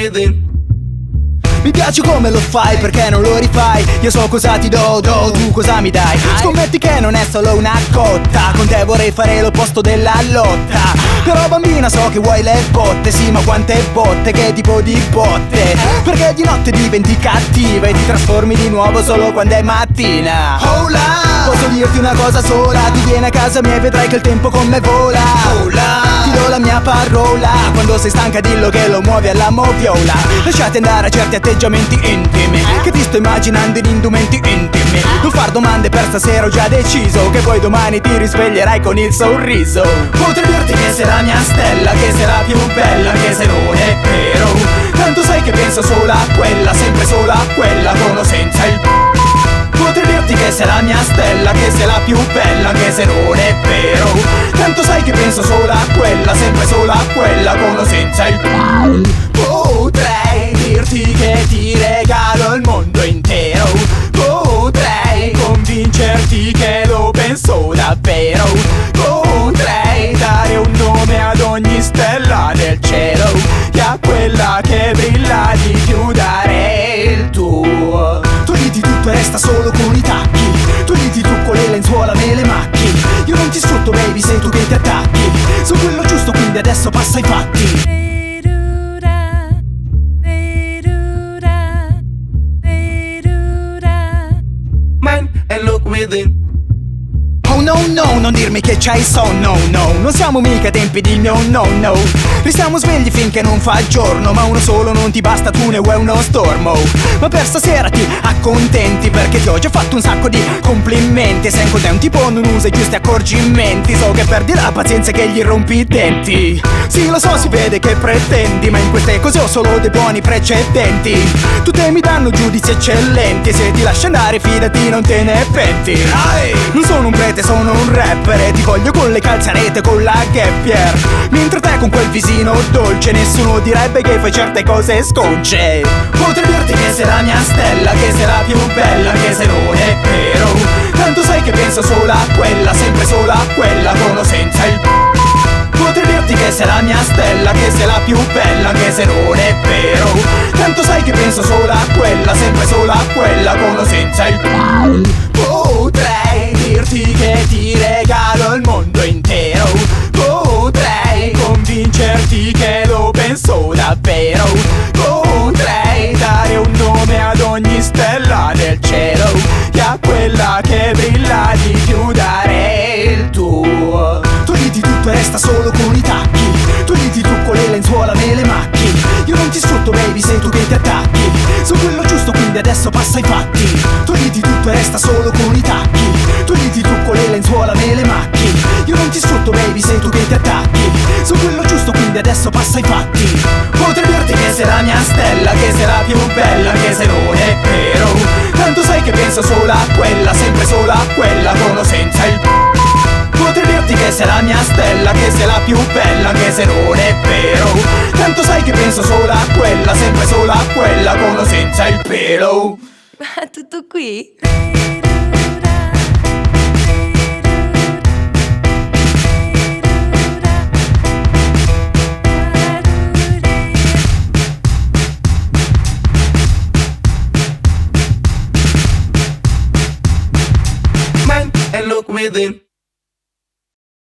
within. Mi piace come lo fai, perché non lo rifai. Io so cosa ti do, tu cosa mi dai. Scommetti che non è solo una cotta. Con te vorrei fare l'opposto della lotta. Però bambina so che vuoi le botte. Sì, ma quante botte, che tipo di botte? Perché di notte diventi cattiva e ti trasformi di nuovo solo quando è mattina. Hola! Posso dirti una cosa sola, tu vieni a casa mia e vedrai che il tempo con me vola. Hola! Ti do la mia parola, quando sei stanca dillo che lo muovi alla moviola. Lasciati andare a certi atteggiamenti intimi, che ti sto immaginando in indumenti intimi. Non far domande, per stasera ho già deciso che poi domani ti risveglierai con il sorriso. Potrei dirti che sei la mia stella, che sei la più bella, che se non è vero. Tanto sai che penso solo a quella, sempre solo a quella, con o senza il Potrei dirti che sei la mia stella, che sei la più bella, che se non è vero. Tanto sai che penso solo a quella, sempre solo a quella, con o senza il Potrei dirti che ti regalo il mondo intero. Potrei convincerti che lo penso davvero. Potrei dare un nome ad ogni stella del cielo e a quella che brilla di più darei il tuo. Togliti tutto e resta solo con i tacchi. Togliti tu con le lenzuola, me le macchi. Io non ti sfrutto baby, sei tu che ti attacchi. Sono quello giusto quindi adesso passa ai fatti. And look within. Oh no no, non dirmi che c'hai sonno, no. Non siamo mica tempi di no no no. Restiamo svegli finché non fa giorno, ma uno solo non ti basta, tu ne vuoi uno stormo. Ma per stasera ti accontenti, perché ti ho già fatto un sacco di complimenti. Se con te un tipo non usa i giusti accorgimenti, so che perdi la pazienza e che gli rompi i denti. Sì lo so, si vede che pretendi, ma in queste cose ho solo dei buoni precedenti. Tutte mi danno giudizi eccellenti, se ti lascio andare fidati non te ne penti. Non sono un prete, sono un rapper e ti voglio con le calzarete, con la gappier. Mentre te con quel visino dolce nessuno direbbe che fai certe cose sconce. Potrei dirti che sei la mia stella, che sei la più bella, che se non è vero. Tanto sai che penso solo a quella, sempre solo a quella, con o senza il Potrei dirti che sei la mia stella, che sei la più bella, che se non è vero. Tanto sai che penso solo a quella, sempre solo a quella, con o senza il Potrei dirti che ti regalo il mondo intero. Potrei convincerti che lo penso davvero. Potrei dare un nome ad ogni stella del cielo e a quella che brilla di più darei il tuo. Togliti tutto e resta solo con i tacchi. Togliti tu con le lenzuola, me le macchi. Io non ti sfrutto baby, sei tu che ti attacchi. Sono quello giusto quindi adesso passa ai fatti. Togliti tutto e resta solo con i tacchi. Togliti tu con le lenzuola, me le macchi. Io non ti sfrutto baby, sei tu che ti attacchi. Sono quello giusto quindi adesso passa ai fatti. Potrei dirti che sei la mia stella, che sei la più bella, che se non è vero. Tanto sai che penso solo a quella, sempre solo a quella, con o senza il Potrei dirti che sei la mia stella, che sei la più bella, che se non è vero. Tanto sai che penso solo a quella, sempre solo a quella, con o senza il pelo. Tutto qui? And look within.